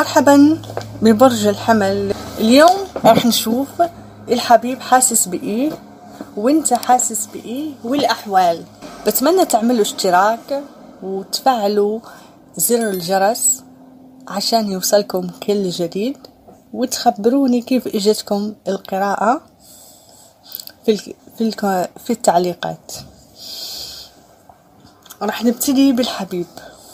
مرحبا ببرج الحمل. اليوم راح نشوف الحبيب حاسس بإيه وانت حاسس بإيه والأحوال. بتمنى تعملوا اشتراك وتفعلوا زر الجرس عشان يوصلكم كل جديد، وتخبروني كيف اجتكم القراءة في التعليقات. راح نبتدي بالحبيب.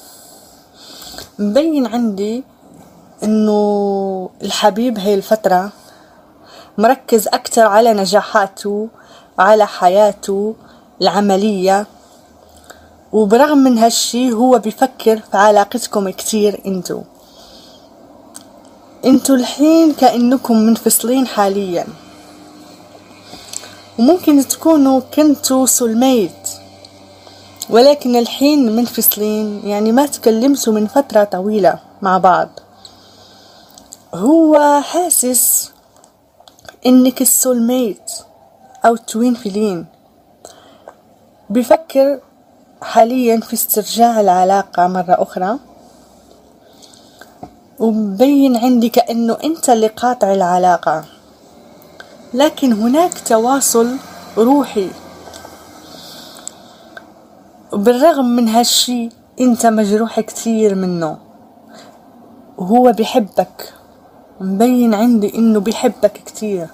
مبين عندي انه الحبيب هاي الفترة مركز اكتر على نجاحاته، على حياته العملية، وبرغم من هالشي هو بيفكر في علاقتكم كتير. انتو الحين كأنكم منفصلين حاليا، وممكن تكونوا كنتوا سولميت ولكن الحين منفصلين، يعني ما تكلمتوا من فترة طويلة مع بعض. هو حاسس انك السولميت او توين فيلين، بيفكر حاليا في استرجاع العلاقة مرة اخرى، ومبين عندي كأنه انت اللي قاطع العلاقة، لكن هناك تواصل روحي. بالرغم من هالشي انت مجروح كتير منه، وهو بيحبك. مبين عندي انه بيحبك كتير،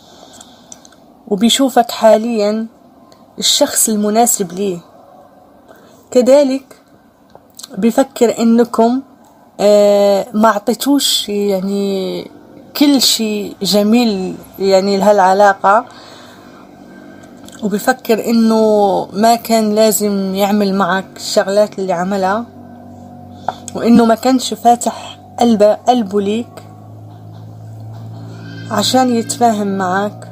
وبيشوفك حاليا الشخص المناسب ليه. كذلك بيفكر انكم ما عطيتوش يعني كل شيء جميل يعني لهالعلاقة، وبيفكر انه ما كان لازم يعمل معك الشغلات اللي عملها، وانه ما كانش فاتح قلبه ليك عشان يتفاهم معك.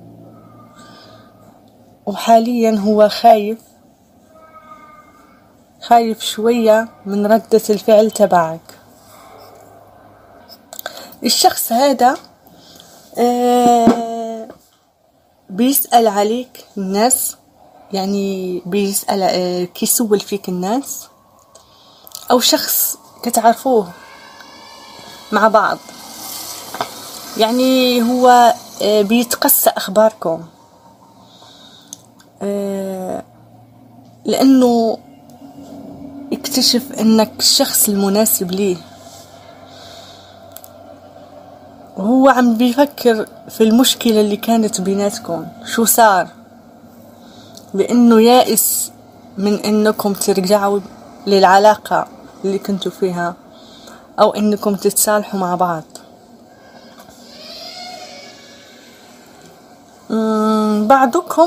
وحاليا هو خايف شوية من ردة الفعل تبعك. الشخص هذا بيسأل عليك الناس، يعني بيسأل كيسول فيك الناس، او شخص كتعرفوه مع بعض، يعني هو بيتقصى اخباركم، لانه اكتشف انك الشخص المناسب ليه. وهو عم بيفكر في المشكلة اللي كانت بيناتكم، شو صار، لانه يائس من انكم ترجعوا للعلاقة اللي كنتوا فيها، او انكم تتصالحوا مع بعض. بعضكم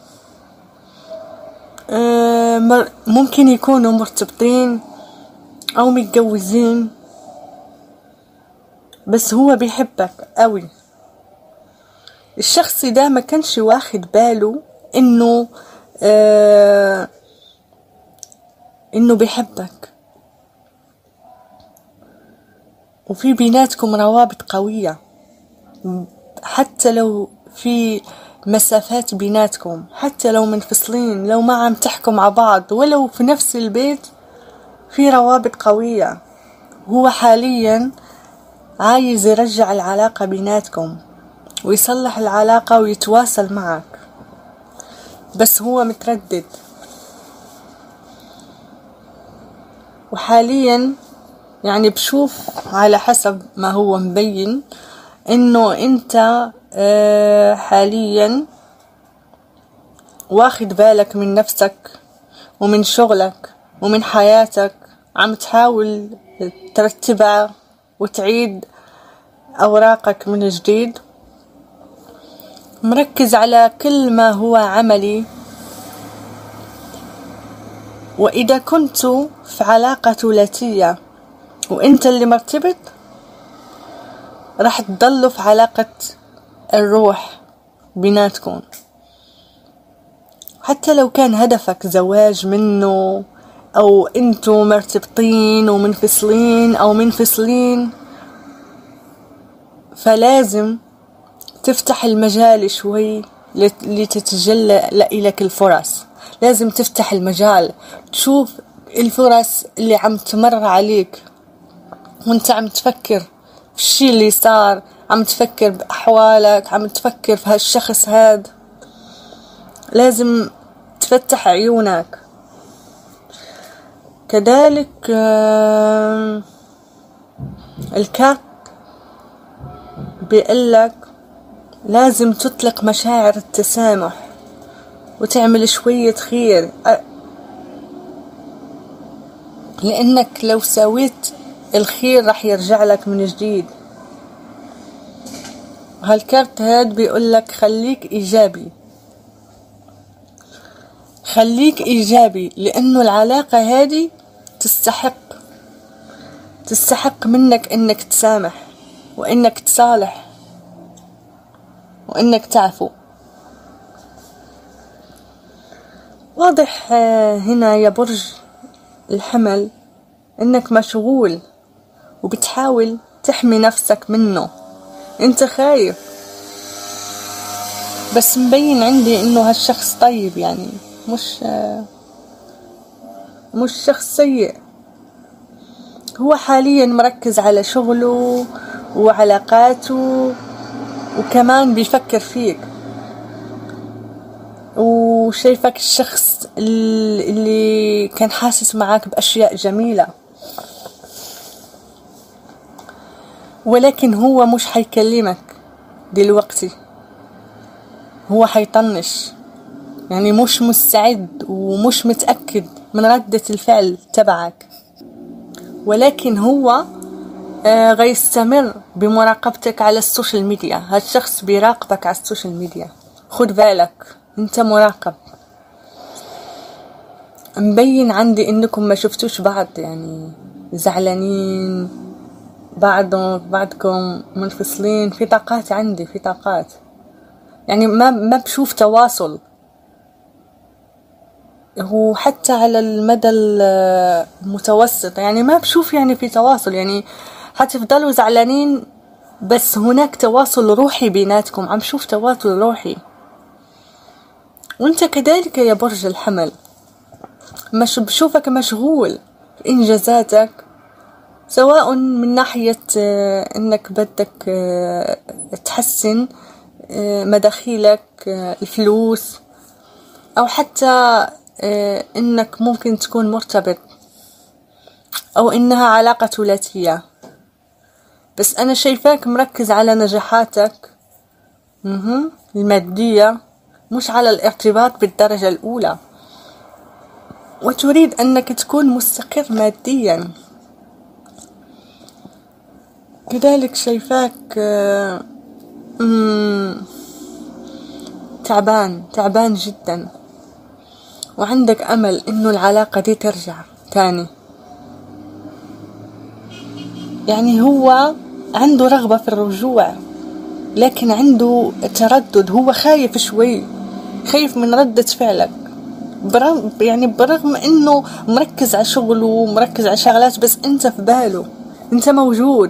ممكن يكونوا مرتبطين او متجوزين، بس هو بيحبك قوي. الشخص ده ما كانش واخد باله انه بيحبك، وفي بيناتكم روابط قوية، حتى لو في مسافات بيناتكم، حتى لو منفصلين، لو ما عم تحكوا مع بعض، ولو في نفس البيت، في روابط قوية. هو حاليا عايز يرجع العلاقة بيناتكم ويصلح العلاقة ويتواصل معك، بس هو متردد. وحاليا يعني بشوف على حسب ما هو مبين انه انت حاليا واخد بالك من نفسك ومن شغلك ومن حياتك، عم تحاول ترتبها وتعيد اوراقك من جديد، مركز على كل ما هو عملي. واذا كنتوا في علاقة ثلاثية وانت اللي مرتبط، راح تضلوا في علاقة الروح بيناتكم، حتى لو كان هدفك زواج منه، او انتوا مرتبطين ومنفصلين او منفصلين. فلازم تفتح المجال شوي لتتجلى لك الفرص. لازم تفتح المجال، تشوف الفرص اللي عم تمر عليك، وانت عم تفكر في الشي اللي صار، عم تفكر بأحوالك، عم تفكر في هالشخص هاد، لازم تفتح عيونك. كذلك الكات بيقلك لازم تطلق مشاعر التسامح وتعمل شوية خير، لأنك لو سويت الخير رح يرجع لك من جديد. هالكارت هاد بيقولك خليك إيجابي، خليك إيجابي، لأنه العلاقة هادي تستحق منك إنك تسامح وإنك تصالح وإنك تعفو. واضح هنا يا برج الحمل إنك مشغول وبتحاول تحمي نفسك منه، انت خايف، بس مبين عندي انه هالشخص طيب، يعني مش شخص سيء. هو حاليا مركز على شغله وعلاقاته، وكمان بيفكر فيك، وشايفك الشخص اللي كان حاسس معاك بأشياء جميلة، ولكن هو مش حيكلمك دلوقتي، هو حيطنش، يعني مش مستعد ومش متأكد من ردة الفعل تبعك، ولكن هو غيستمر بمراقبتك على السوشيال ميديا. هالشخص بيراقبك على السوشيال ميديا، خد بالك انت مراقب. مبين عندي انكم ما شفتوش بعض، يعني زعلانين بعضكم منفصلين، في طاقات عندي، في طاقات، يعني ما بشوف تواصل. هو حتى على المدى المتوسط يعني ما بشوف يعني في تواصل، يعني حتفضلوا زعلانين بس هناك تواصل روحي بيناتكم، عم شوف تواصل روحي. وانت كذلك يا برج الحمل، مش بشوفك مشغول في انجازاتك، سواء من ناحية انك بدك تحسن مداخيلك، الفلوس، او حتى انك ممكن تكون مرتبط، او انها علاقة ثلاثية. بس انا شايفاك مركز على نجاحاتك المادية، مش على الارتباط بالدرجة الاولى، وتريد انك تكون مستقر ماديا. كذلك شايفاك تعبان جدا، وعندك امل انه العلاقة دي ترجع تاني. يعني هو عنده رغبة في الرجوع، لكن عنده تردد، هو خايف شوي، خايف من ردة فعلك، برغم انه مركز على شغله ومركز على شغلات، بس انت في باله، انت موجود.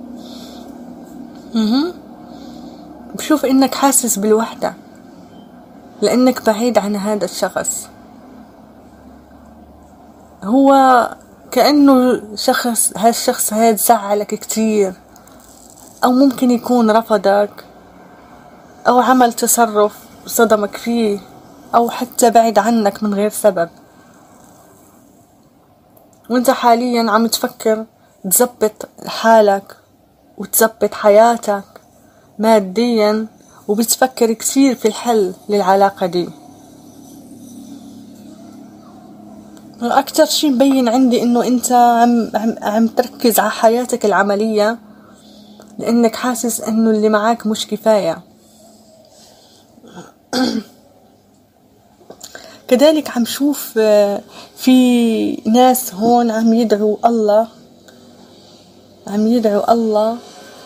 بشوف انك حاسس بالوحدة لانك بعيد عن هذا الشخص. هو كأنه هالشخص هاد زعلك كتير، او ممكن يكون رفضك، او عمل تصرف صدمك فيه، او حتى بعد عنك من غير سبب، وانت حاليا عم تفكر تزبط حالك وتزبط حياتك ماديا، وبتفكر كتير في الحل للعلاقة دي. اكتر شي مبين عندي انه انت عم تركز على حياتك العملية، لانك حاسس انه اللي معاك مش كفاية. كذلك عم شوف في ناس هون عم يدعوا الله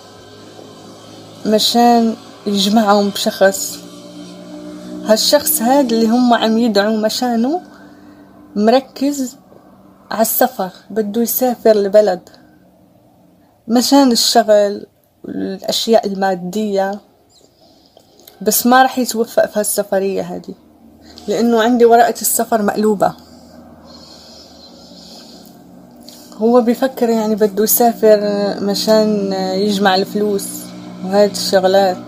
مشان يجمعهم بشخص. هالشخص هذا اللي هم عم يدعوا مشانه مركز على السفر، بده يسافر لبلد مشان الشغل والأشياء المادية، بس ما رح يتوفق في هالسفرية هذه، لأنه عندي ورقة السفر مقلوبة. هو بيفكر يعني بده يسافر مشان يجمع الفلوس وهذه الشغلات.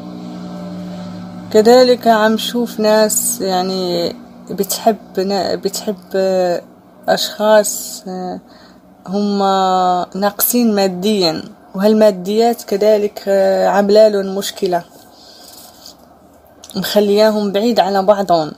كذلك عم شوف ناس يعني بتحب أشخاص هم ناقصين ماديا، وهالماديات كذلك عاملالهم مشكلة، مخلياهم بعيد على بعضهم.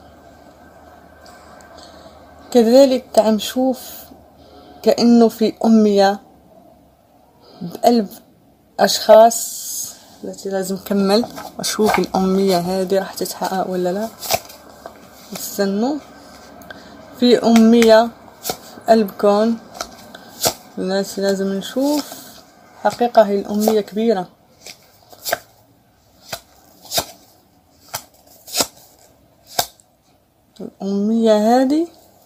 كذلك عم شوف كأنه في أمية بقلب أشخاص. لازم كمل أشوف الأمية هذه راح تتحقق ولا لا. استنوا، في أمية في قلبكم. الناس لازم نشوف حقيقة هي الأمية كبيرة. الأمية هذه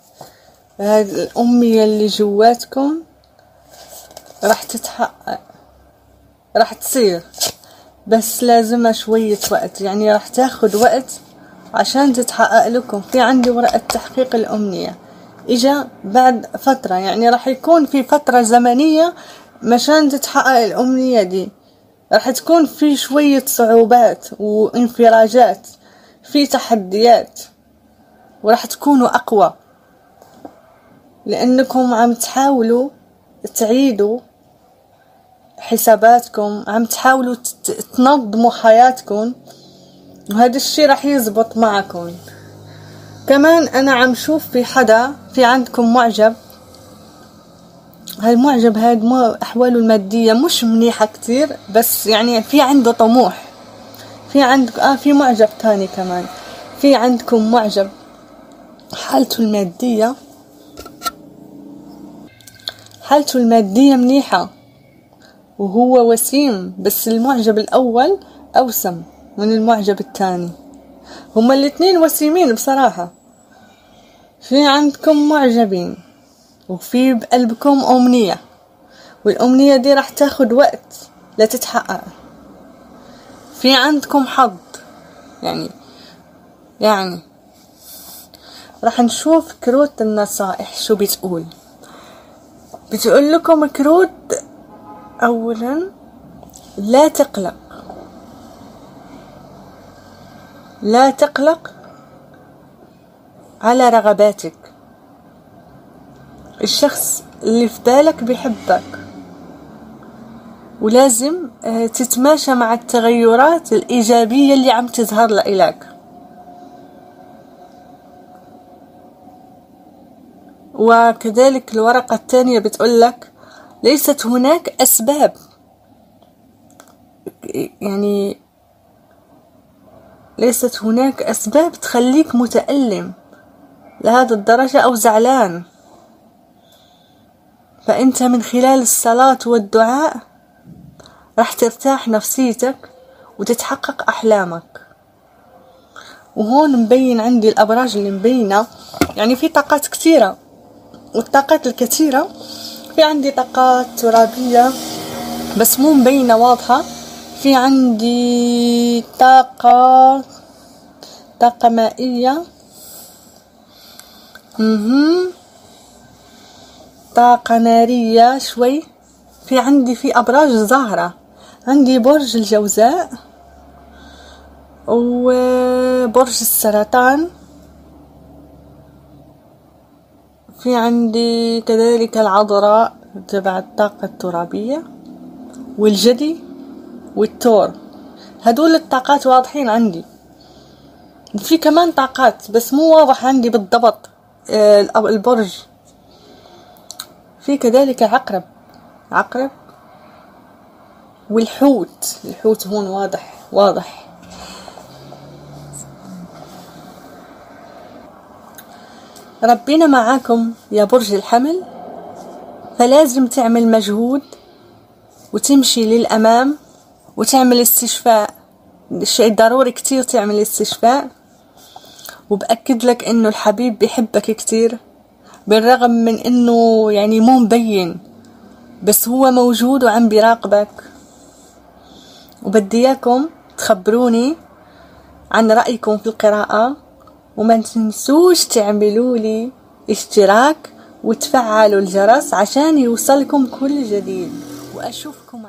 الأمية اللي جواتكم راح تتحقق، راح تصير، بس لازمها شوية وقت، يعني راح تاخد وقت عشان تتحقق لكم. في عندي ورقة تحقيق الأمنية إجا بعد فترة، يعني راح يكون في فترة زمنية مشان تتحقق الأمنية دي. راح تكون في شوية صعوبات وانفراجات، في تحديات، وراح تكونوا أقوى لأنكم عم تحاولوا تعيدوا حساباتكم، عم تحاولوا تنظموا حياتكم، وهذا الشي راح يزبط معكم. كمان أنا عم شوف في حدا، في عندكم معجب. هالمعجب هاد أحواله المادية مش منيحة كتير، بس يعني في عنده طموح. في عندك في معجب تاني كمان. في عندكم معجب حالته المادية منيحة وهو وسيم، بس المعجب الأول أوسم من المعجب الثاني. هما الاثنين وسيمين بصراحة. في عندكم معجبين وفي بقلبكم أمنية، والأمنية دي راح تاخد وقت لتتحقق. في عندكم حظ يعني راح نشوف كروت النصائح شو بتقول لكم كروت. أولا، لا تقلق على رغباتك. الشخص اللي في بالك بيحبك، ولازم تتماشى مع التغيرات الإيجابية اللي عم تظهر لإلك. وكذلك الورقة الثانية بتقولك ليست هناك أسباب، يعني ليست هناك أسباب تخليك متألم لهذا الدرجة أو زعلان. فأنت من خلال الصلاة والدعاء راح ترتاح نفسيتك وتتحقق أحلامك. وهون مبين عندي الأبراج اللي مبينة، يعني في طاقات كثيرة، والطاقات الكثيرة في عندي طاقات ترابية بس مو مبينة واضحة. في عندي طاقة مائية، طاقة نارية شوي. في أبراج ظاهرة، عندي برج الجوزاء وبرج السرطان. في عندي كذلك العذراء تبع الطاقة الترابية، والجدي والتور. هدول الطاقات واضحين عندي. في كمان طاقات بس مو واضح عندي بالضبط البرج. في كذلك عقرب والحوت. الحوت هون واضح. ربنا معاكم يا برج الحمل، فلازم تعمل مجهود وتمشي للأمام وتعمل استشفاء. الشيء ضروري كتير تعمل استشفاء. وبأكد لك انه الحبيب بيحبك كتير، بالرغم من انه يعني مو مبين، بس هو موجود وعم بيراقبك. وبدي اياكم تخبروني عن رأيكم في القراءة، وما تنسوش تعملوا لي اشتراك وتفعلوا الجرس عشان يوصلكم كل جديد، وأشوفكم